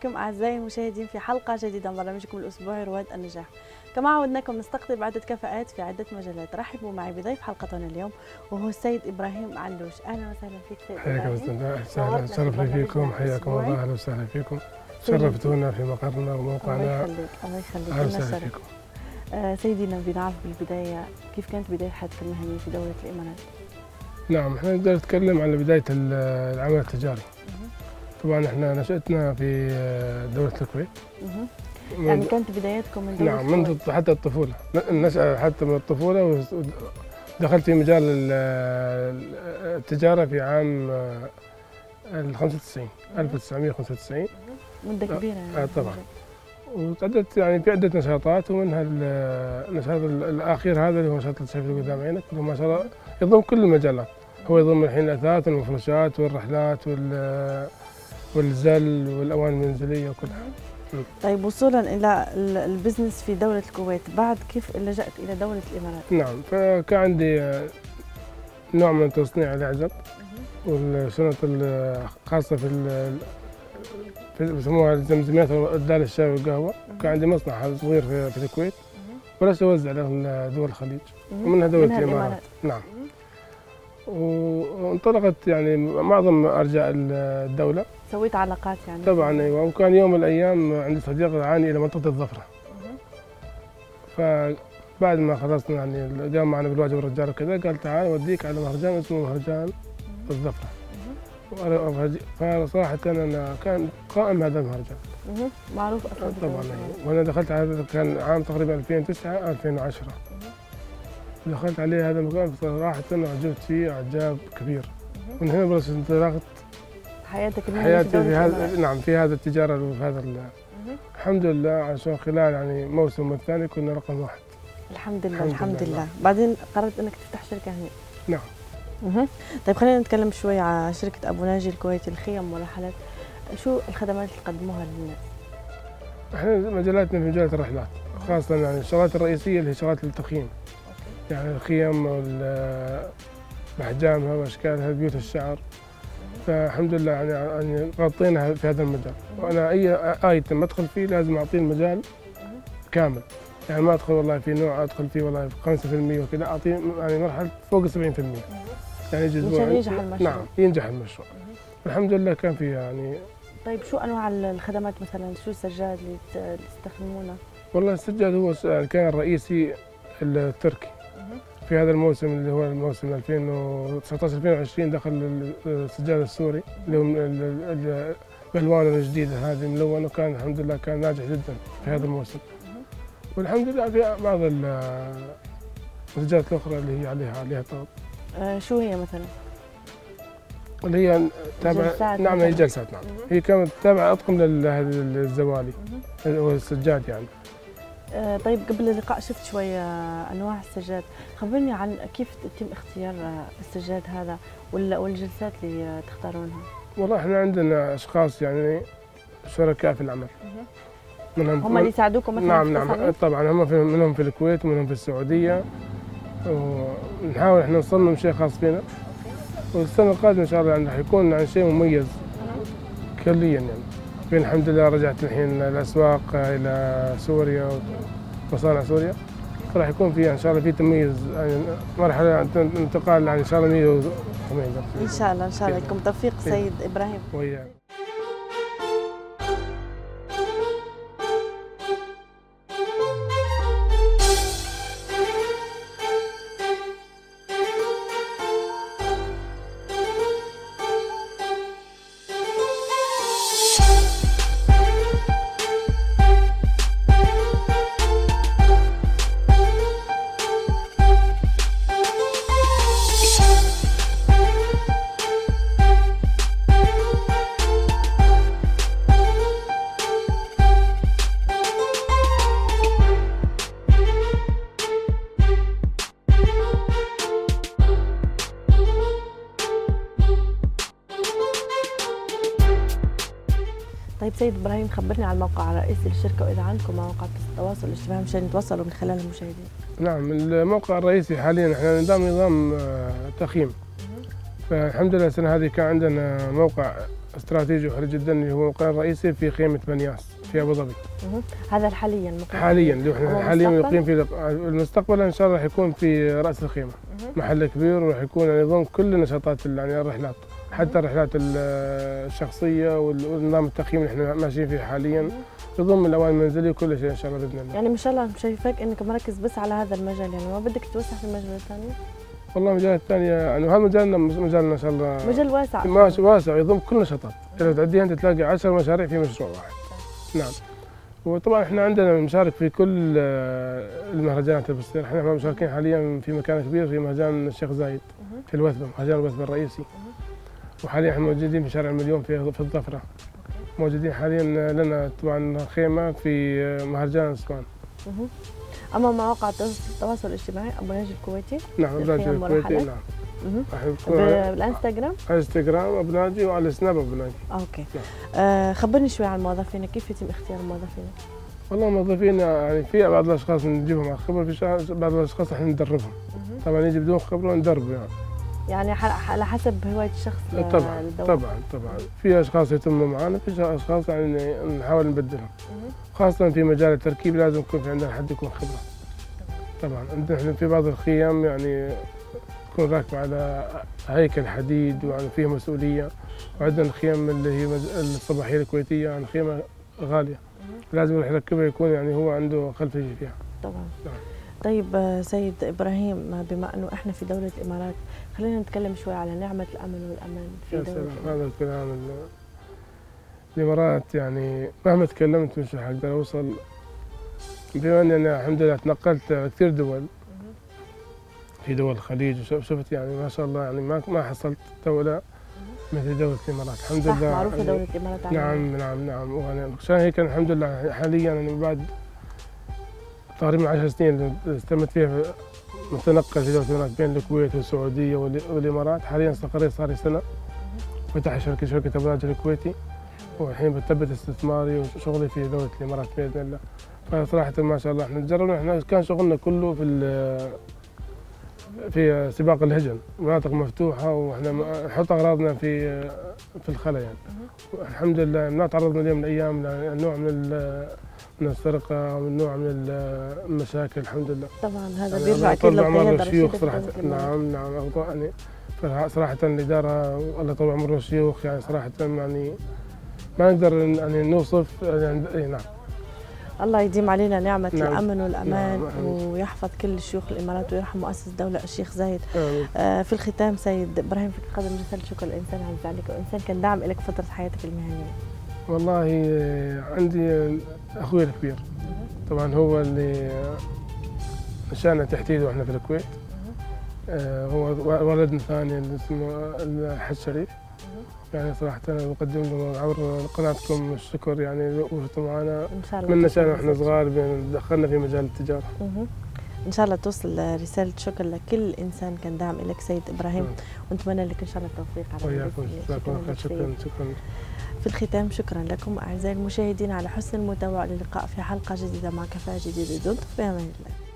بكم أعزائي المشاهدين في حلقة جديدة من برنامجكم الأسبوعي رواد النجاح. كما عودناكم نستقطب عدة كفاءات في عدة مجالات. رحبوا معي بضيف حلقتنا اليوم وهو السيد إبراهيم علوش. أهلا وسهلا فيك سيد إبراهيم. حياكم شرف لي فيكم، حياكم الله، أهلا وسهلا فيكم. شرفتونا في مقرنا وموقعنا. الله يخليك، أهلا وسهلا فيكم. سيدي نبي نعرف بالبداية كيف كانت بداية حياتك المهنية في دولة الإمارات؟ نعم، احنا نقدر نتكلم على بداية العمل التجاري. طبعا احنا نشأتنا في دولة الكويت. يعني كانت بدايتكم من دولة نعم، منذ حتى الطفولة، النشأة حتى من الطفولة، ودخلت في مجال التجارة في عام 1995. مدة كبيرة يعني. طبعا. وتعددت يعني في عدة نشاطات، ومنها النشاط الأخير هذا اللي هو نشاط اللي شايفه قدام عينك، اللي هو ما شاء الله يضم كل المجالات. هو يضم الحين الأثاث والمفروشات والرحلات والزل والأواني المنزلية وكلها. طيب وصولا إلى البزنس في دولة الكويت، بعد كيف لجأت إلى دولة الإمارات؟ نعم، فكان عندي نوع من تصنيع الأعزب والشنط الخاصة بيسموها الزمزميات والدال الشاي والقهوة. كان عندي مصنع صغير في الكويت، وبلشت أوزع له دول الخليج ومنها دولة الإمارات. نعم. وانطلقت يعني معظم أرجاء الدولة. سويت علاقات يعني؟ طبعا أيوة. وكان يوم من الأيام عندي صديق دعاني إلى منطقة الظفرة. فبعد ما خلصنا يعني قام معنا بالواجب الرجال وكذا، قال تعال أوديك على مهرجان اسمه مهرجان الظفرة. فصراحة أنا كان قائم هذا المهرجان. معروف أصلا. طبعا. وأنا دخلت على هذا كان عام تقريبا 2009-2010. دخلت عليه هذا المكان، صراحة أنا أعجبت فيه إعجاب كبير. من هنا بلشت انطلاقة حياتي في هذا. نعم، في هذا التجارة وفي هذا الحمد لله، عشان خلال يعني موسم الثاني كنا رقم 1. الحمد لله. الحمد لله. بعدين قررت انك تفتح شركة هنا. نعم. طيب خلينا نتكلم شوي على شركة أبو ناجي الكويتي الخيم والرحلات. شو الخدمات اللي تقدموها للناس؟ احنا مجالاتنا في مجال الرحلات، خاصة يعني الشغلات الرئيسية اللي هي شغلات التخييم. يعني الخيم بأحجامها وأشكالها، بيوت الشعر. فالحمد لله يعني غطينا في هذا المجال. وأنا أي آيتم أدخل فيه لازم أعطيه المجال كامل. يعني ما أدخل والله في نوع أدخل فيه والله 5% وكذا، أعطيه يعني مرحلة فوق 70%. يعني عشان ينجح المشروع. نعم، ينجح المشروع. الحمد لله كان فيه يعني. طيب شو أنواع الخدمات مثلا؟ شو السجاد اللي تستخدمونه؟ والله السجاد هو كان الرئيسي التركي. في هذا الموسم اللي هو الموسم 2019-2020 دخل السجاد السوري اللي هو بالوانه الجديده هذه ملونه، وكان الحمد لله كان ناجح جدا في هذا الموسم. والحمد لله في بعض السجادات الاخرى اللي هي عليها طلب. شو هي مثلا؟ اللي هي تابعه. نعم، هي جلسات. نعم. هي كانت تابعه اطقم للزوالي والسجاد يعني. طيب قبل اللقاء شفت شوية أنواع السجاد، خبرني عن كيف يتم اختيار السجاد هذا والجلسات اللي تختارونها؟ والله احنا عندنا أشخاص يعني شركاء في العمل. هم اللي يساعدوكم مثلا؟ نعم طبعا، منهم في الكويت ومنهم في السعودية، ونحاول احنا نصمم شيء خاص فينا. والسنة القادمة إن شاء الله يعني راح يكون عن شيء مميز كليا يعني. الحمد لله رجعت الحين الأسواق إلى سوريا ومصانع سوريا، فراح يكون فيها إن شاء الله في تمييز يعني مرحلة انتقال يعني إن شاء الله 180 درجة. إن شاء الله. إن شاء الله لكم توفيق سيد إبراهيم. وياك. طيب سيد ابراهيم، خبرني عن الموقع الرئيسي للشركه، واذا عندكم مواقع التواصل الاجتماعي مشان يتواصلوا من خلال المشاهدين. نعم، الموقع الرئيسي حاليا احنا نظام تخييم. فالحمد لله السنه هذه كان عندنا موقع استراتيجي وحلو جدا، اللي هو المقر الرئيسي في خيمة بنياس في أبو ظبي. هذا حاليا حاليا اللي احنا حاليا نقيم في المستقبل إن شاء الله راح يكون في رأس الخيمة محل كبير، وراح يكون يعني يضم كل نشاطات يعني الرحلات، حتى الرحلات الشخصية والنظام التقييم اللي احنا ماشيين فيه حاليا، يضم الأواني المنزلية وكل شيء إن شاء الله بإذن الله. يعني ما شاء الله شايفاك إنك مركز بس على هذا المجال، يعني ما بدك تتوسع في المجال الثاني؟ والله مجالات ثانية يعني، وهذا مجالنا إن شاء الله مجال واسع. واسع يضم كل النشاطات، إذا تعديها أنت تلاقي 10 مشاريع في مشروع واحد. نعم. وطبعا احنا عندنا مشارك في كل المهرجانات اللي بتصير، احنا مشاركين حاليا في مكان كبير في مهرجان الشيخ زايد في الوثبة، مهرجان الوثبة الرئيسي. وحاليا احنا موجودين في شارع المليون في الظفرة. موجودين حاليا لنا طبعا خيمة في مهرجان اسوان. اما مواقع التواصل الاجتماعي ابو ناجي الكويتي؟ نعم ابو ناجي الكويتي. نعم. بالانستغرام؟ انستغرام ابو ناجي، وعلى السناب ابو ناجي. اوكي. نعم. خبرني شوي عن الموظفين، كيف يتم اختيار الموظفين؟ والله الموظفين يعني في بعض الاشخاص نجيبهم على خبره، في بعض الاشخاص احنا ندربهم. طبعا يجي بدون خبره ندربه يعني على حسب هوايه الشخص. طبعا في اشخاص يتموا معنا، في اشخاص يعني نحاول نبدلهم. خاصه في مجال التركيب لازم يكون في عندنا حد يكون خبره. طبعا عندنا في بعض الخيام يعني تكون راكبه على هيكل حديد ويعني فيها مسؤوليه، وعندنا الخيام اللي هي الصباحيه الكويتيه يعني خيمه غاليه، لازم اللي يركبها يكون يعني هو عنده خلفيه فيها. طبعا. طيب سيد ابراهيم، بما انه احنا في دوله الامارات، خلينا نتكلم شوي على نعمه الامن والامان في دوله الامارات. هذا الكلام الامارات يعني مهما تكلمت مش حقدر اوصل، بما اني انا الحمد لله تنقلت كثير دول في دول الخليج، وشفت يعني ما شاء الله يعني ما حصلت دوله مثل دولة الإمارات الحمد لله. معروفة يعني دولة الإمارات. نعم وأنا عشان هيك الحمد لله حاليا أنا بعد تقريبا 10 سنين استلمت فيها متنقل في دولة الإمارات بين الكويت والسعودية والإمارات. حاليا استقريت صار لي سنة، فتح شركة أبو ناجي الكويتي، والحين بثبت استثماري وشغلي في دولة الإمارات بإذن الله. فصراحة ما شاء الله احنا جربنا، احنا كان شغلنا كله في سباق الهجن، مناطق مفتوحة، واحنا نحط أغراضنا في الخلا يعني. الحمد لله ما تعرضنا اليوم من الأيام لنوع من السرقة أو من نوع من المشاكل الحمد لله. طبعا هذا بيرجع أكيد للقيادة الشيوخ صراحة. نعم يعني صراحة الإدارة الله طول عمر الشيوخ يعني صراحة يعني ما نقدر يعني نوصف يعني. نعم. الله يديم علينا نعمة الأمن والأمان ويحفظ كل الشيوخ الإمارات ويرحم مؤسس الدولة الشيخ زايد. في الختام سيد إبراهيم، فيك تقدم رسالة شكر لإنسان عز عليك وإنسان كان داعم لك فترة حياتك المهنية؟ والله عندي أخوي الكبير طبعا هو اللي نشأنا تحت إيده وإحنا في الكويت. هو ولدنا الثاني اللي اسمه الحج شريف. يعني صراحة أنا بقدم له عبر قناتكم الشكر، يعني وقفتوا معنا من نشأنا واحنا صغار دخلنا في مجال التجارة. إن شاء الله توصل رسالة شكر لكل إنسان كان داعم لك سيد إبراهيم، ونتمنى لك إن شاء الله التوفيق على وياكم. شكرا. في الختام شكرا لكم أعزائي المشاهدين على حسن المتابعة، للقاء في حلقة جديدة مع كفاءة جديدة. دمتم في أمان الله.